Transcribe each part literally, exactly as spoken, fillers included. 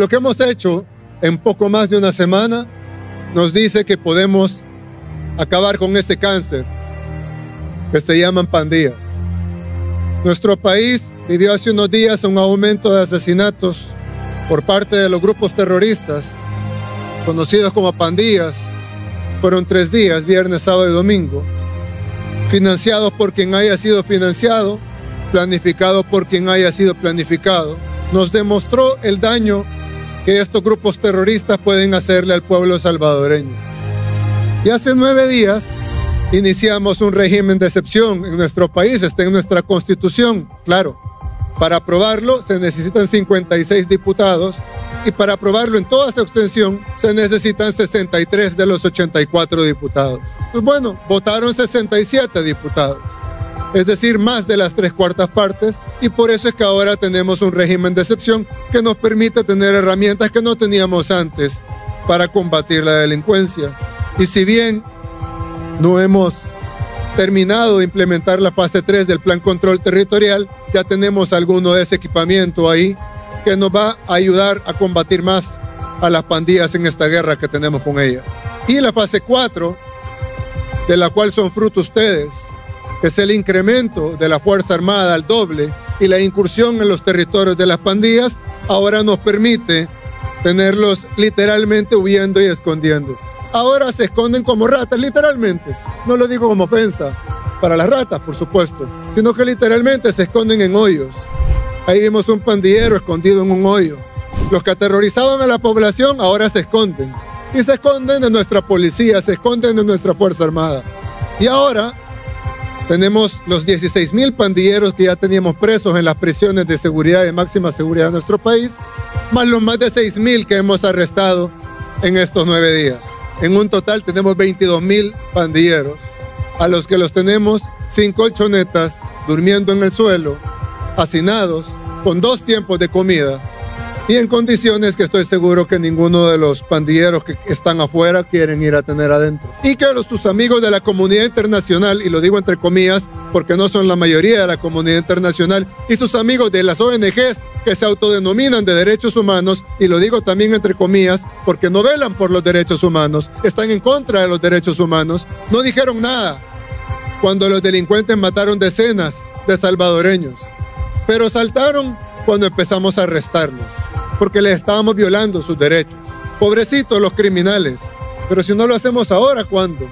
lo que hemos hecho en poco más de una semana nos dice que podemos acabar con ese cáncer que se llaman pandillas. Nuestro país vivió hace unos días un aumento de asesinatos por parte de los grupos terroristas, conocidos como pandillas. Fueron tres días, viernes, sábado y domingo, financiados por quien haya sido financiado, planificado por quien haya sido planificado. Nos demostró el daño que estos grupos terroristas pueden hacerle al pueblo salvadoreño. Y hace nueve días iniciamos un régimen de excepción en nuestro país, está en nuestra Constitución, claro. Para aprobarlo se necesitan cincuenta y seis diputados y para aprobarlo en toda su extensión se necesitan sesenta y tres de los ochenta y cuatro diputados. Pues bueno, votaron sesenta y siete diputados, es decir, más de las tres cuartas partes, y por eso es que ahora tenemos un régimen de excepción que nos permite tener herramientas que no teníamos antes para combatir la delincuencia. Y si bien no hemos terminado de implementar la fase tres del Plan Control Territorial, ya tenemos alguno de ese equipamiento ahí que nos va a ayudar a combatir más a las pandillas en esta guerra que tenemos con ellas. Y la fase cuatro, de la cual son fruto ustedes, que es el incremento de la Fuerza Armada al doble y la incursión en los territorios de las pandillas, ahora nos permite tenerlos literalmente huyendo y escondiendo. Ahora se esconden como ratas, literalmente. No lo digo como ofensa para las ratas, por supuesto, sino que literalmente se esconden en hoyos. Ahí vimos un pandillero escondido en un hoyo. Los que aterrorizaban a la población ahora se esconden. Y se esconden de nuestra policía, se esconden de nuestra Fuerza Armada. Y ahora tenemos los dieciséis mil pandilleros que ya teníamos presos en las prisiones de seguridad y de máxima seguridad de nuestro país, más los más de seis mil que hemos arrestado en estos nueve días. En un total tenemos veintidós mil pandilleros, a los que los tenemos sin colchonetas, durmiendo en el suelo, hacinados, con dos tiempos de comida y en condiciones que estoy seguro que ninguno de los pandilleros que están afuera quieren ir a tener adentro. Y que los, tus amigos de la comunidad internacional, y lo digo entre comillas porque no son la mayoría de la comunidad internacional, y sus amigos de las O N Ges que se autodenominan de derechos humanos, y lo digo también entre comillas porque no velan por los derechos humanos, están en contra de los derechos humanos, no dijeron nada cuando los delincuentes mataron decenas de salvadoreños, pero saltaron cuando empezamos a arrestarlos, porque les estábamos violando sus derechos. Pobrecitos los criminales, pero si no lo hacemos ahora, ¿cuándo?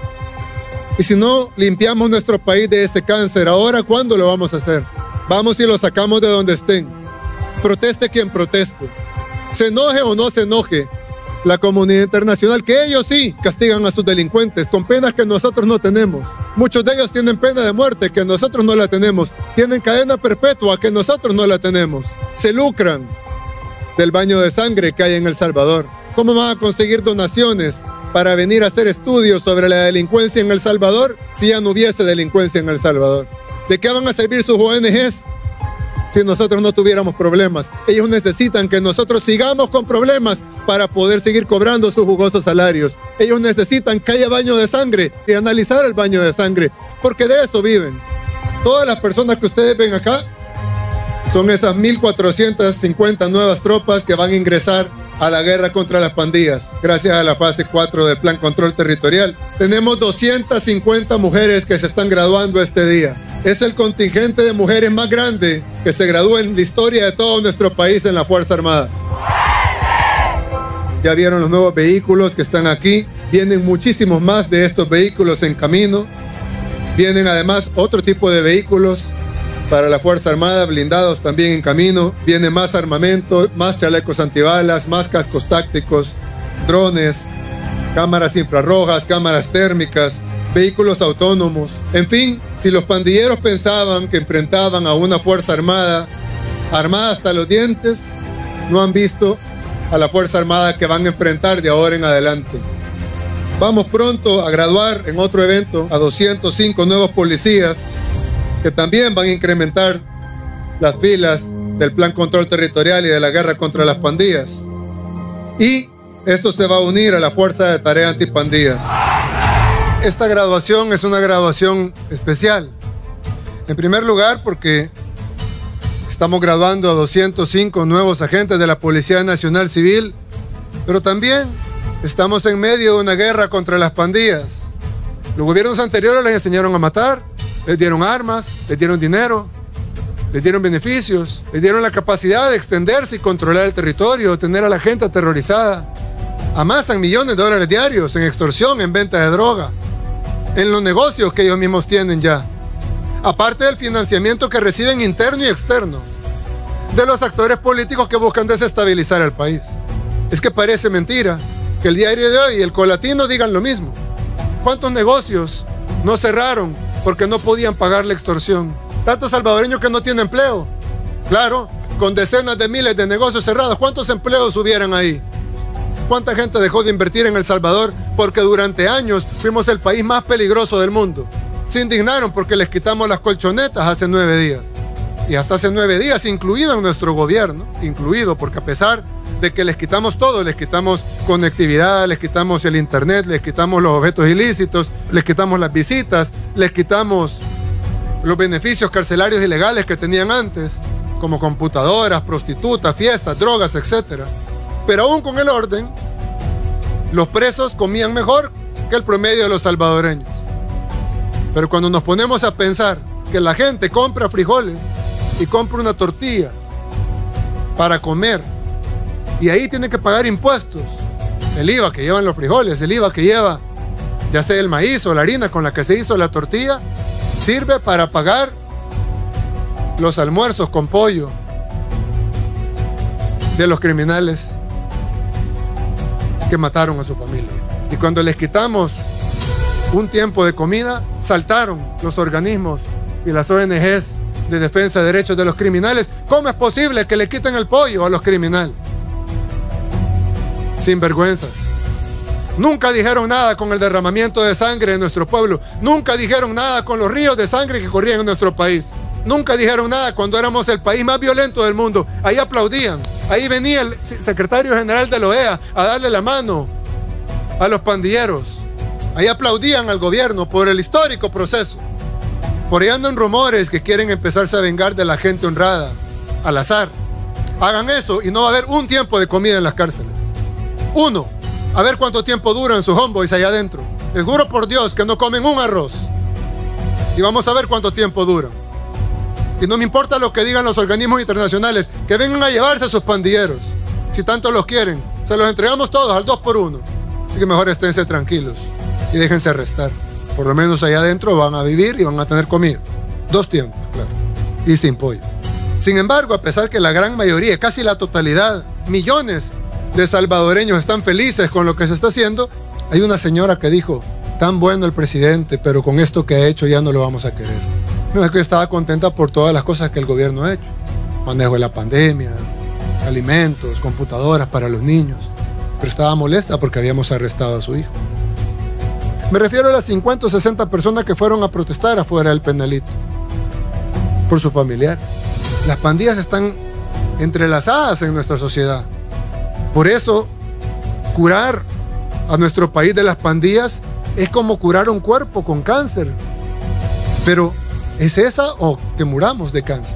Y si no limpiamos nuestro país de ese cáncer, ¿ahora cuándo lo vamos a hacer? Vamos y lo sacamos de donde estén. Proteste quien proteste. Se enoje o no se enoje la comunidad internacional, que ellos sí castigan a sus delincuentes con penas que nosotros no tenemos. Muchos de ellos tienen pena de muerte que nosotros no la tenemos. Tienen cadena perpetua que nosotros no la tenemos. Se lucran del baño de sangre que hay en El Salvador. ¿Cómo van a conseguir donaciones para venir a hacer estudios sobre la delincuencia en El Salvador si ya no hubiese delincuencia en El Salvador? ¿De qué van a servir sus O N Ges si nosotros no tuviéramos problemas? Ellos necesitan que nosotros sigamos con problemas para poder seguir cobrando sus jugosos salarios. Ellos necesitan que haya baño de sangre y analizar el baño de sangre, porque de eso viven. Todas las personas que ustedes ven acá son esas mil cuatrocientas cincuenta nuevas tropas que van a ingresar a la guerra contra las pandillas, gracias a la fase cuatro del Plan Control Territorial. Tenemos doscientas cincuenta mujeres que se están graduando este día. Es el contingente de mujeres más grande que se gradúa en la historia de todo nuestro país en la Fuerza Armada. Ya vieron los nuevos vehículos que están aquí. Vienen muchísimos más de estos vehículos en camino. Vienen además otro tipo de vehículos para la Fuerza Armada, blindados también en camino. Viene más armamento, más chalecos antibalas, más cascos tácticos, drones, cámaras infrarrojas, cámaras térmicas, vehículos autónomos. En fin, si los pandilleros pensaban que enfrentaban a una Fuerza Armada armada hasta los dientes, no han visto a la Fuerza Armada que van a enfrentar de ahora en adelante. Vamos pronto a graduar en otro evento a doscientos cinco nuevos policías que también van a incrementar las filas del Plan Control Territorial y de la guerra contra las pandillas. Y esto se va a unir a la Fuerza de Tarea Antipandillas. Esta graduación es una graduación especial. En primer lugar, porque Estamos graduando a doscientos cinco nuevos agentes de la Policía Nacional Civil, pero también estamos en medio de una guerra contra las pandillas. Los gobiernos anteriores les enseñaron a matar, les dieron armas, les dieron dinero, les dieron beneficios, les dieron la capacidad de extenderse y controlar el territorio, tener a la gente aterrorizada. Amasan millones de dólares diarios en extorsión, en venta de droga, en los negocios que ellos mismos tienen ya. Aparte del financiamiento que reciben interno y externo de los actores políticos que buscan desestabilizar el país. Es que parece mentira que el diario de hoy y el Colatino digan lo mismo. ¿Cuántos negocios no cerraron porque no podían pagar la extorsión? Tantos salvadoreños que no tienen empleo. Claro, con decenas de miles de negocios cerrados, ¿cuántos empleos hubieran ahí? ¿Cuánta gente dejó de invertir en El Salvador porque durante años fuimos el país más peligroso del mundo? Se indignaron porque les quitamos las colchonetas hace nueve días. Y hasta hace nueve días, incluido en nuestro gobierno, incluido porque a pesar de que les quitamos todo, les quitamos conectividad, les quitamos el internet, les quitamos los objetos ilícitos, les quitamos las visitas, les quitamos los beneficios carcelarios ilegales que tenían antes, como computadoras, prostitutas, fiestas, drogas, etcétera. Pero aún con el orden, los presos comían mejor que el promedio de los salvadoreños. Pero cuando nos ponemos a pensar que la gente compra frijoles y compra una tortilla para comer, y ahí tiene que pagar impuestos, el I V A que llevan los frijoles, el I V A que lleva ya sea el maíz o la harina con la que se hizo la tortilla, sirve para pagar los almuerzos con pollo de los criminales que mataron a su familia. Y cuando les quitamos un tiempo de comida, saltaron los organismos y las O N Ges de defensa de derechos de los criminales. ¿Cómo es posible que le quiten el pollo a los criminales? Sinvergüenzas. Nunca dijeron nada con el derramamiento de sangre en nuestro pueblo. Nunca dijeron nada con los ríos de sangre que corrían en nuestro país. Nunca dijeron nada cuando éramos el país más violento del mundo. Ahí aplaudían. Ahí venía el secretario general de la O E A a darle la mano a los pandilleros. Ahí aplaudían al gobierno por el histórico proceso. Por ahí andan rumores que quieren empezarse a vengar de la gente honrada, al azar. Hagan eso y no va a haber un tiempo de comida en las cárceles. Uno, a ver cuánto tiempo duran sus homeboys allá adentro. Les juro por Dios que no comen un arroz. Y vamos a ver cuánto tiempo duran. Y no me importa lo que digan los organismos internacionales, que vengan a llevarse a sus pandilleros. Si tanto los quieren, se los entregamos todos al dos por uno. Así que mejor esténse tranquilos y déjense arrestar. Por lo menos allá adentro van a vivir y van a tener comida. Dos tiempos, claro. Y sin pollo. Sin embargo, a pesar que la gran mayoría, casi la totalidad, millones de salvadoreños están felices con lo que se está haciendo, hay una señora que dijo, tan bueno el presidente, pero con esto que ha hecho ya no lo vamos a querer. No, es que estaba contenta por todas las cosas que el gobierno ha hecho. Manejo de la pandemia, alimentos, computadoras para los niños. Pero estaba molesta porque habíamos arrestado a su hijo. Me refiero a las cincuenta o sesenta personas que fueron a protestar afuera del penalito por su familiar. Las pandillas están entrelazadas en nuestra sociedad. Por eso, curar a nuestro país de las pandillas es como curar un cuerpo con cáncer. Pero, ¿es esa o que muramos de cáncer?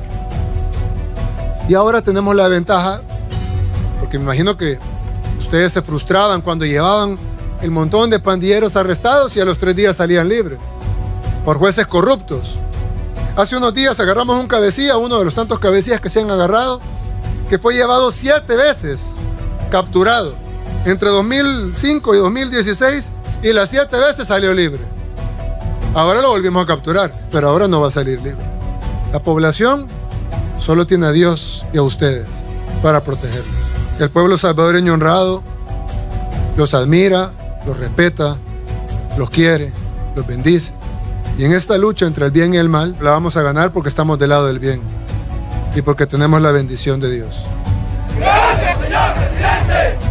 Y ahora tenemos la ventaja, porque me imagino que ustedes se frustraban cuando llevaban el montón de pandilleros arrestados y a los tres días salían libres por jueces corruptos. Hace unos días agarramos un cabecilla, uno de los tantos cabecillas que se han agarrado, que fue llevado siete veces capturado entre dos mil cinco y dos mil dieciséis y las siete veces salió libre. Ahora lo volvimos a capturar, pero ahora no va a salir libre. La población solo tiene a Dios y a ustedes para protegerlos. El pueblo salvadoreño honrado los admira, los respeta, los quiere, los bendice. Y en esta lucha entre el bien y el mal, la vamos a ganar porque estamos del lado del bien y porque tenemos la bendición de Dios. ¡Gracias, señor presidente!